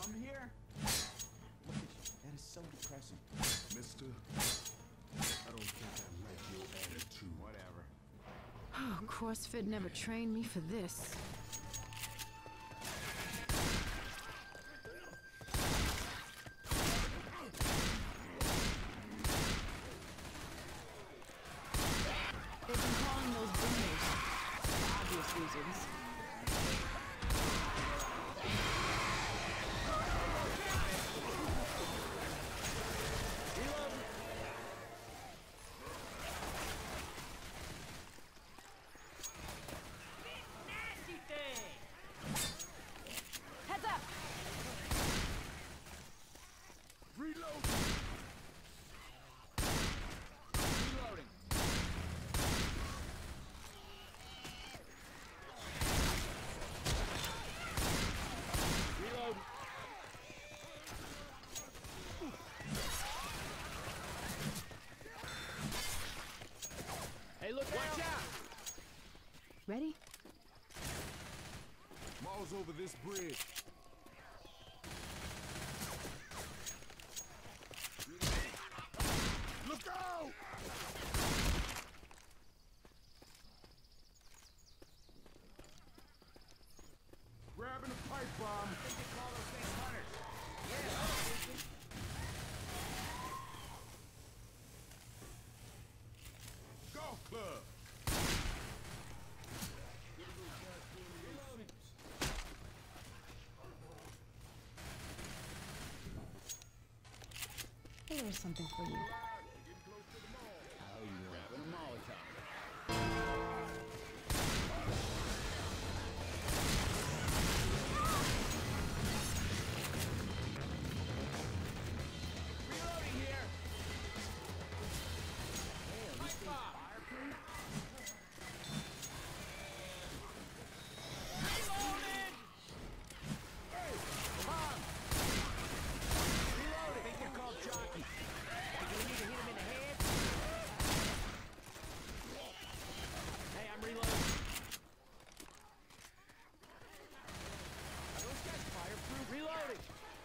bum here? Look at you. That is so depressing. Mister, I don't think I like your attitude. Whatever. Oh, CrossFit never trained me for this. They've been calling those boomers for obvious reasons. Heads up! Reload! Reloading. Reload. Hey, look watch out! Ready? Mall's over this bridge. Look out! Grabbing a pipe bomb. I think they call those things hunters. Yeah. Golf club. There's something for you. Grabbing a Molotov. Reloading here. Hey, at least fireproof. Reloading! Hey, come on! Reloading! I think you're called jockey. Think we need to hit him in the head? Hey, I'm reloading. Are those guys fireproof? Reloading!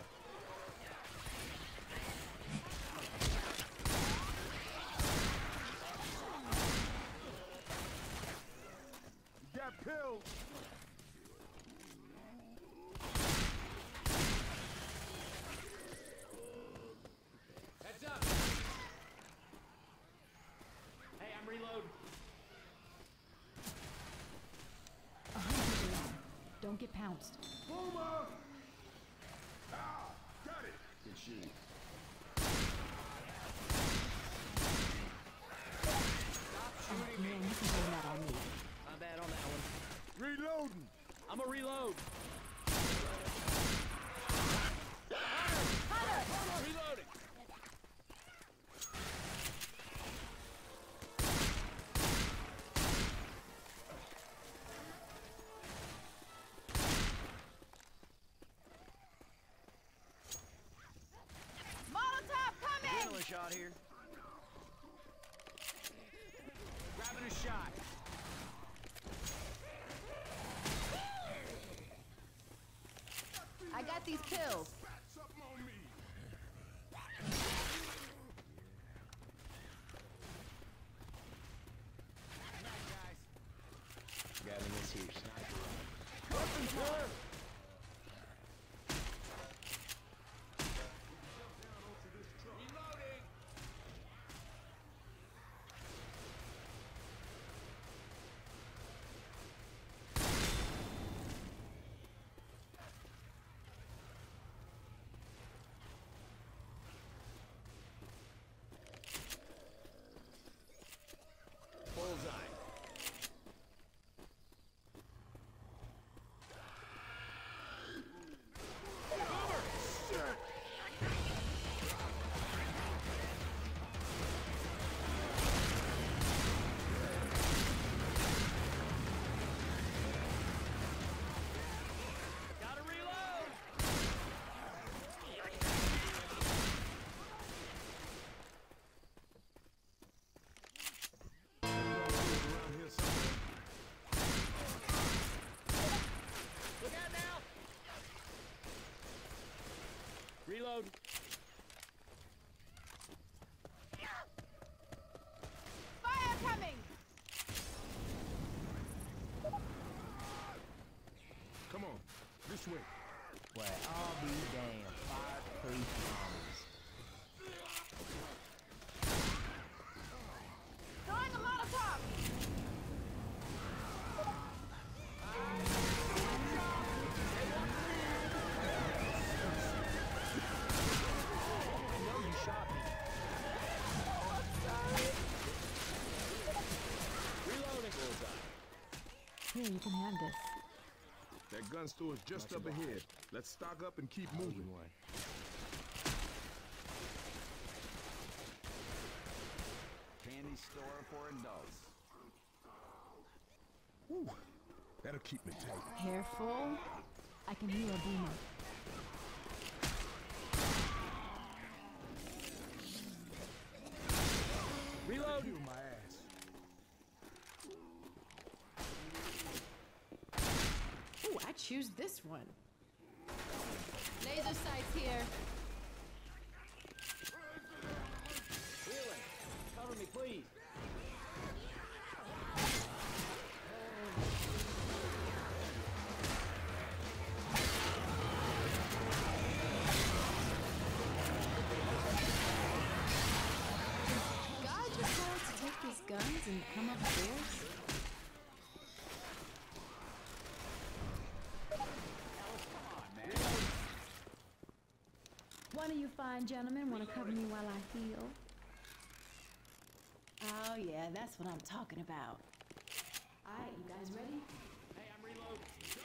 Got pills. Heads up! Hey, I'm reloading. 100 alarm. Don't get pounced. Boomer! Ah, got it. Good shooting. Oh, man, you can blame that on me. I'm bad on that one. Reloading. I'm a reload. Reloading. Molotov coming! Adrenaline shot here. Grabbing a shot. I got these pills. Spat something on me. Night, guys. Grabbing this here sniper. Nothing, sir. Reloading. Bullseye. Reload. Fire coming! Come on, this way. Well, I'll be damned. Fire priest zombies. Throwing a Molotov! I know you shot me. Reloading. Bullseye. Here, you can have this. That gun store is just up ahead. Let's stock up and keep moving. Candy store for adults. Whew. That'll keep me tight. Careful. I can hear a boomer. Reload. Heal my ass. Ooh, I choose this one. Laser sights here. Healing. Cover me, please. God just told us to take these guns and come upstairs. One of you fine gentlemen want to cover me while I heal? Oh yeah, that's what I'm talking about. Alright, you guys ready? Hey, I'm reloading.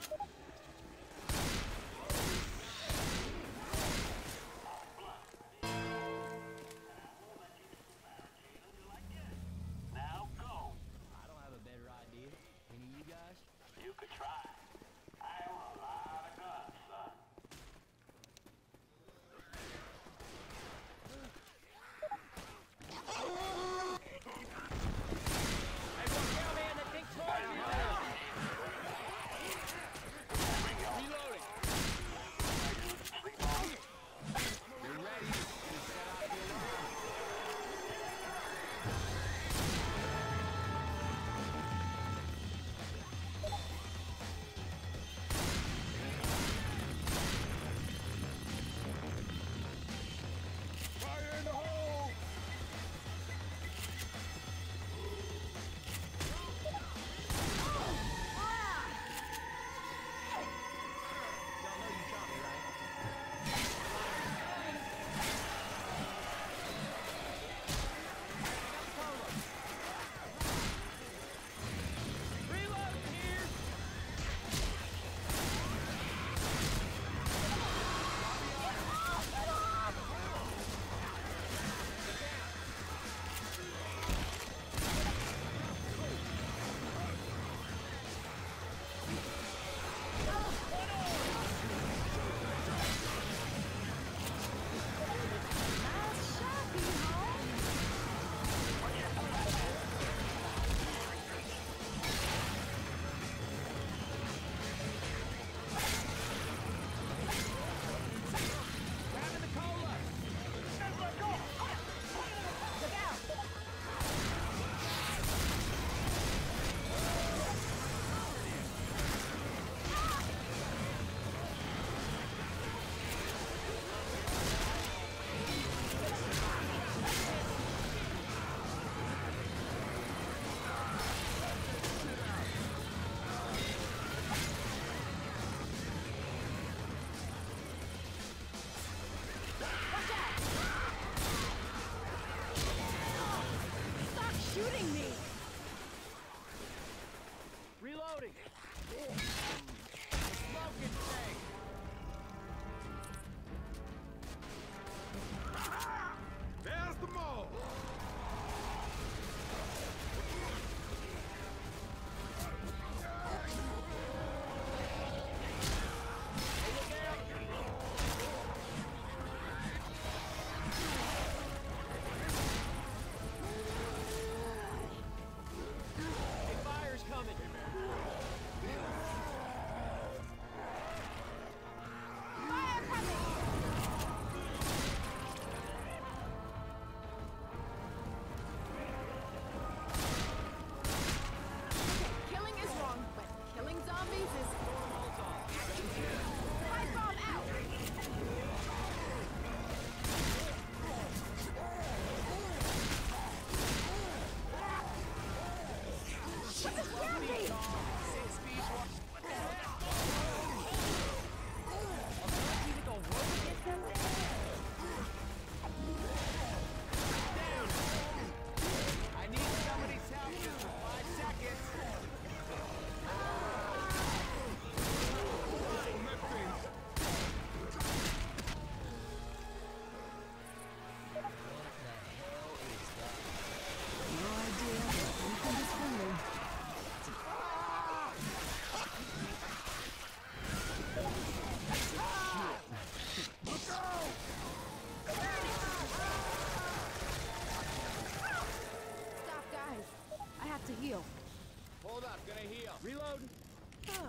Now go. I don't have a better idea. Any of you guys? You could try. I own a lot of guns, son. Everyone, get over here and the big toy!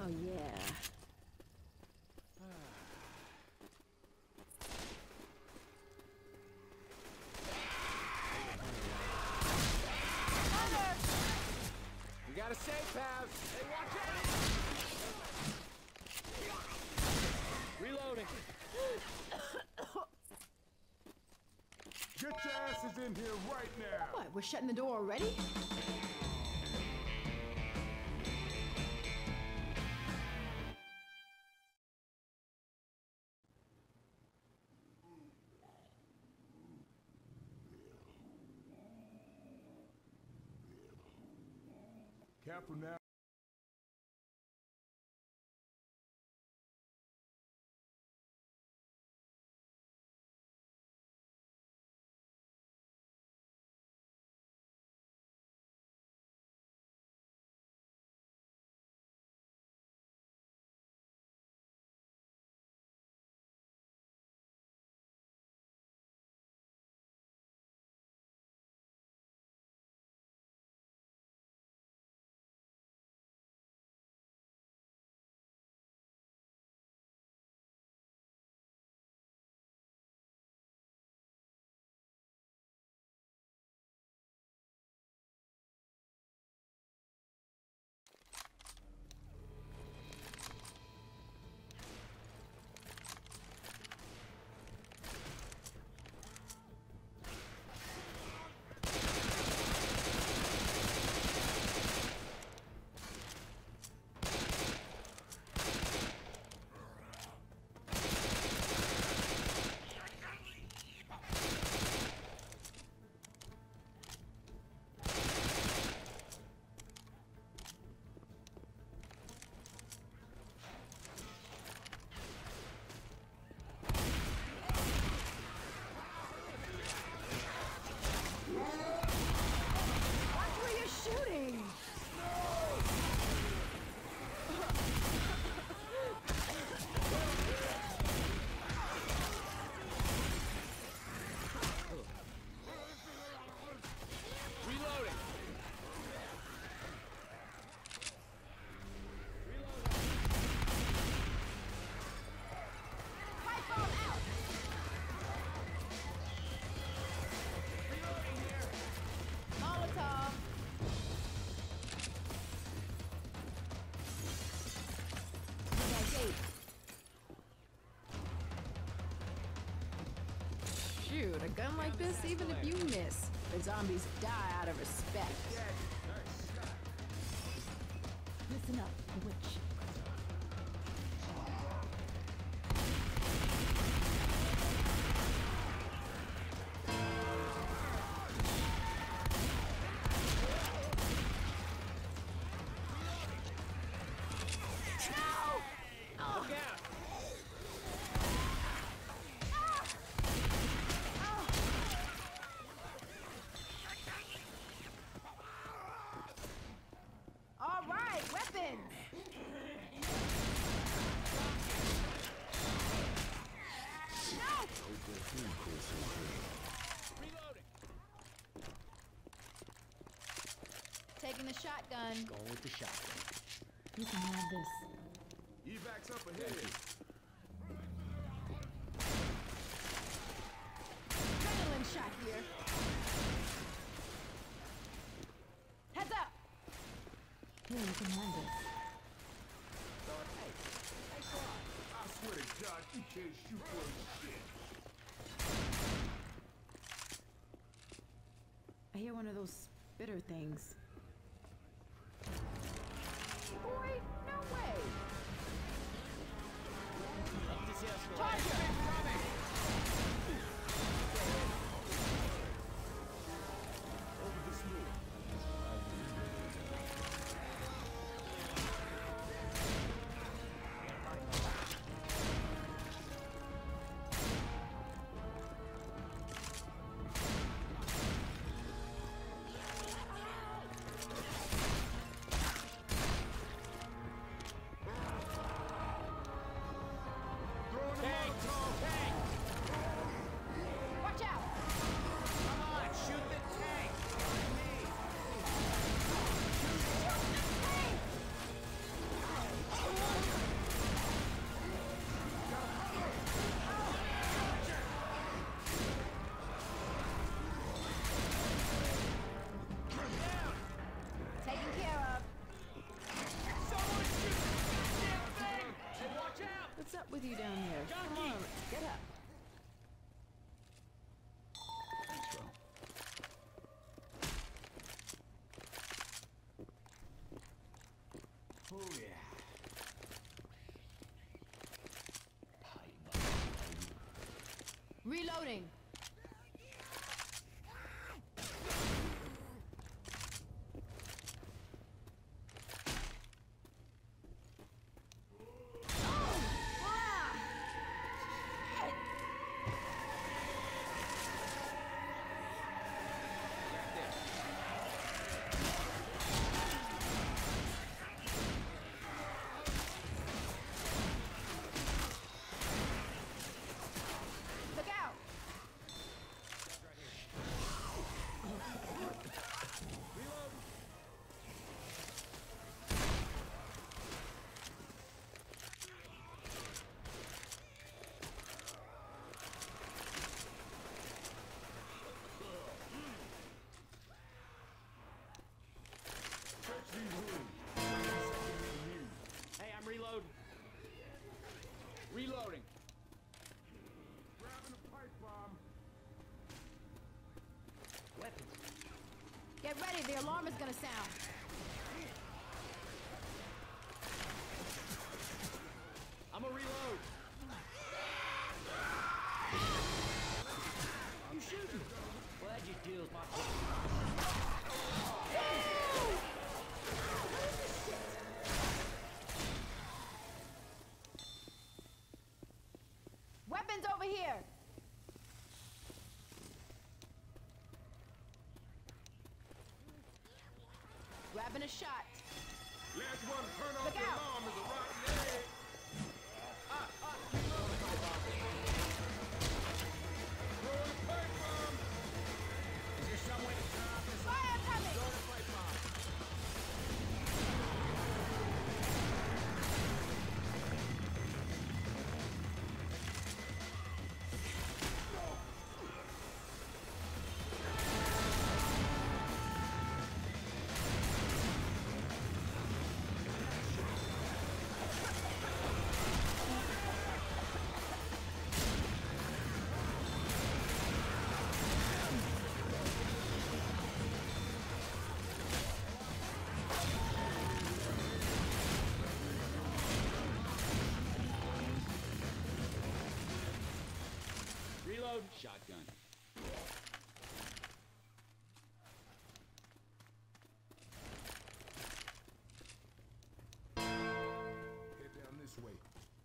Oh, yeah. We got a safe house. Hey, watch out! Reloading. Get your asses in here right now! What, we're shutting the door already? Careful now. Shoot, a gun like this, even if you miss, the zombies die out of respect. Listen up, witch. Taking the shotgun. Going with the shotgun. You can have this. Evac's up ahead. Adrenaline shot here. Heads up! Here, you can have this. I swear to God, you can't shoot for shit. I hear one of those spitter things. Boy, no way! Charger! Reloading. Look out! Hey, I'm reloading. Reloading. Grabbing a pipe bomb. Weapons. Get ready, the alarm is gonna sound. I'm a reload. You shooting? Well, that just deals my... Weapons over here! Grabbing a shot. Last one turn off Look the out. alarm is a rotten egg. Throwing a pipe bomb. Is there some way to turn off this Fire coming! Throw the pipe bomb. Reload. Shotgun. Head down this way.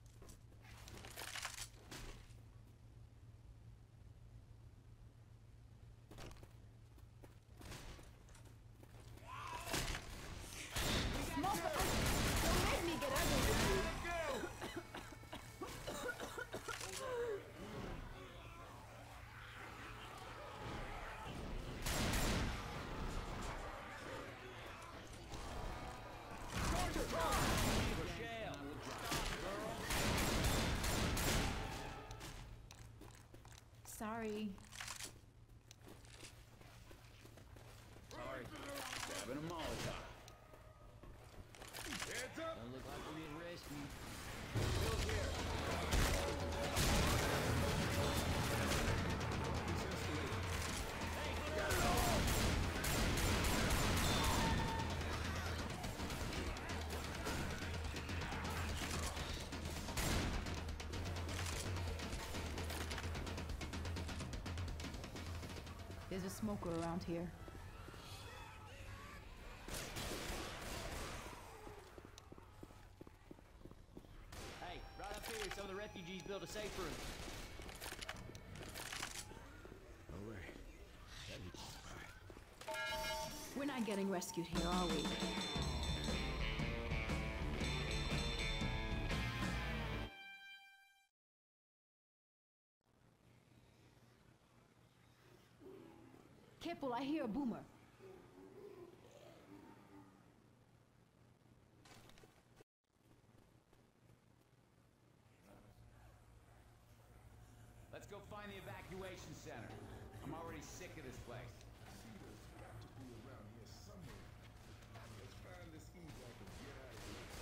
Smoke! Don't make me get ugly with you. Rochelle. Sorry. Sorry. Grabbing a Molotov. Heads up. Don't look like we're getting rescued. Bill's here. This escalator. There's a smoker around here. Hey, right up here, some of the refugees built a safe room. All right. That equals pie. We're not getting rescued here, are we? Careful, I hear a boomer. Let's go find the evacuation center. I'm already sick of this place. Cedar's got to be around here somewhere. Let's find this evac and get out of here.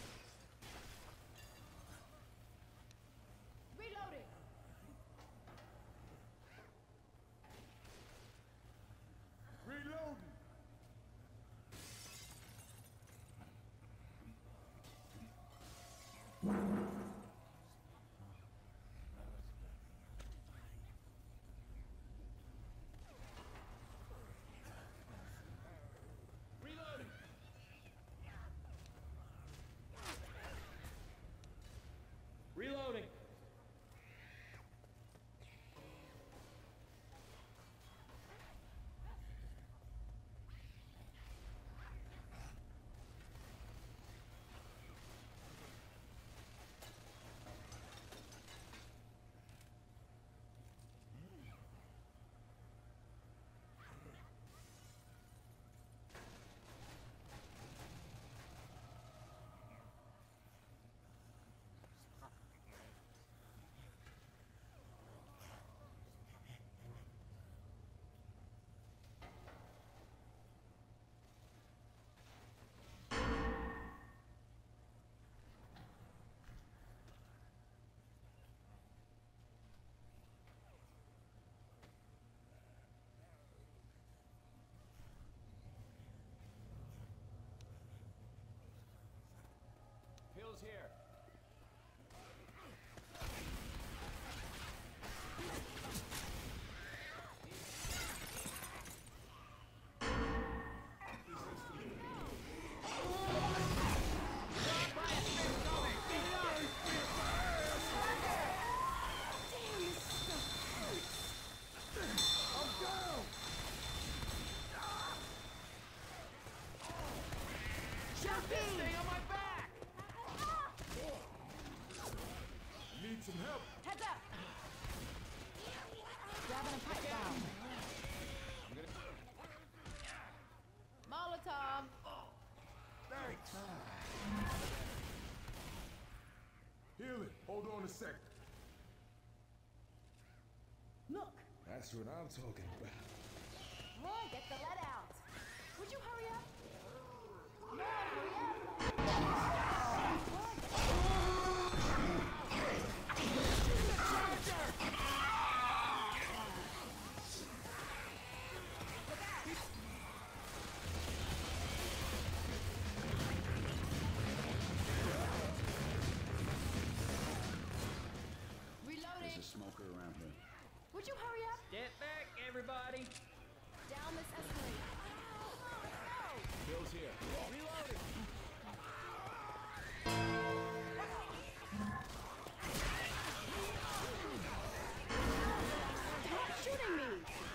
Reloading! Reloading. a sec. Look! That's what I'm talking about. Come on, get the lead out! Would you hurry up? Come on, hurry up! There's Reloading! a smoker around here. Would you hurry up? Get back, everybody! Down this escalator. No! Bill's here. Reloading! Stop shooting me!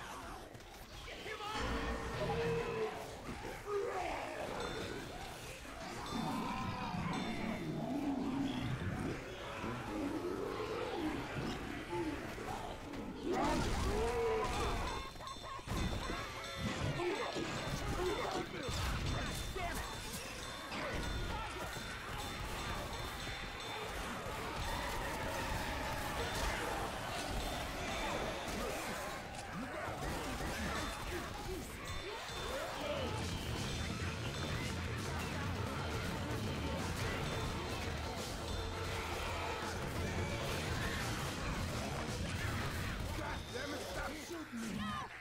Damn it, stop shooting me!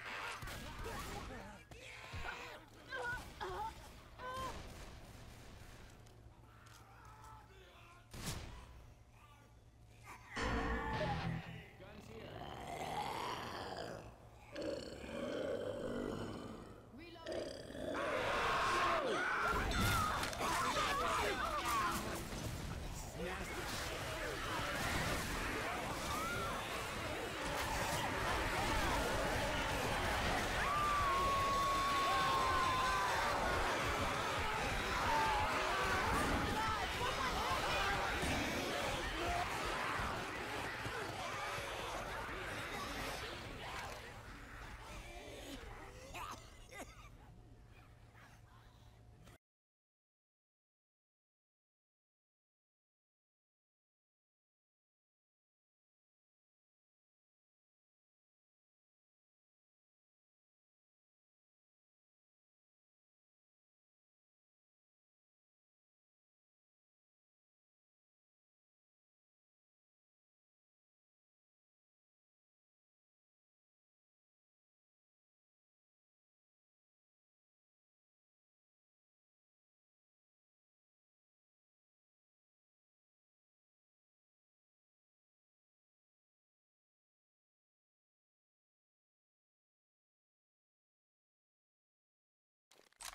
Guns here. Reloading!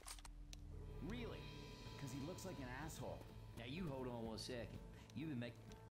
Really? Because he looks like an asshole. Now you hold on one second. You've been making...